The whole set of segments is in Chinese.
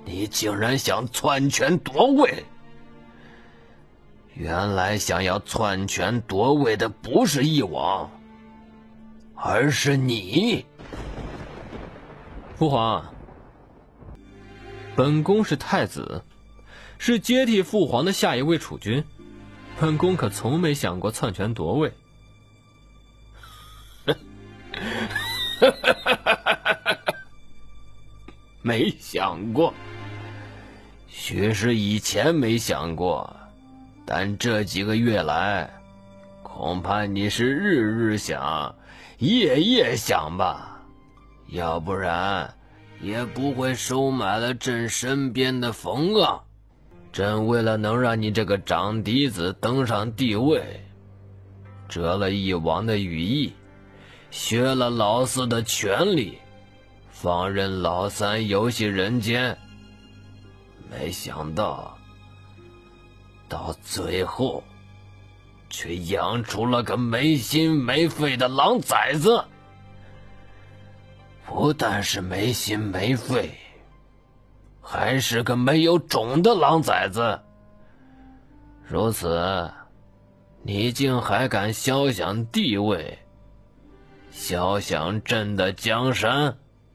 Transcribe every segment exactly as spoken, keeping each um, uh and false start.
你竟然想篡权夺位！原来想要篡权夺位的不是翼王，而是你。 父皇，本宫是太子，是接替父皇的下一位储君，本宫可从没想过篡权夺位。 没想过，许是以前没想过，但这几个月来，恐怕你是日日想，夜夜想吧，要不然也不会收买了朕身边的冯盎。朕为了能让你这个长嫡子登上帝位，折了翼王的羽翼，削了老四的权力，放任老三游戏人间，没想到到最后却养出了个没心没肺的狼崽子。不但是没心没肺，还是个没有种的狼崽子。如此，你竟还敢肖想地位，肖想朕的江山？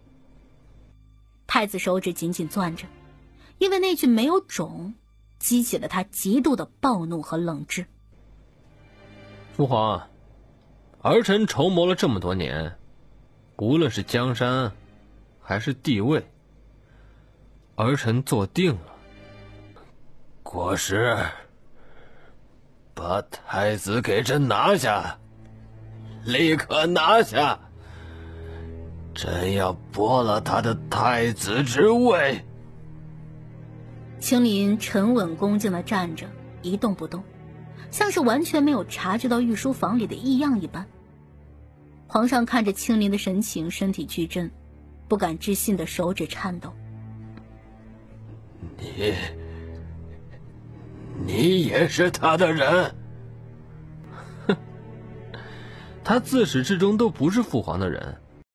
太子手指紧紧攥着，因为那句没有种激起了他极度的暴怒和冷炙。 父皇，儿臣筹谋了这么多年，无论是江山还是地位，儿臣做定了。 国师，把太子给朕拿下，立刻拿下！朕要剥了他的太子之位。 青林沉稳恭敬地站着，一动不动，像是完全没有察觉到御书房里的异样一般。皇上看着青林的神情，身体巨震，不敢置信的手指颤抖。 你你也是他的人？ 哼，他自始至终都不是父皇的人，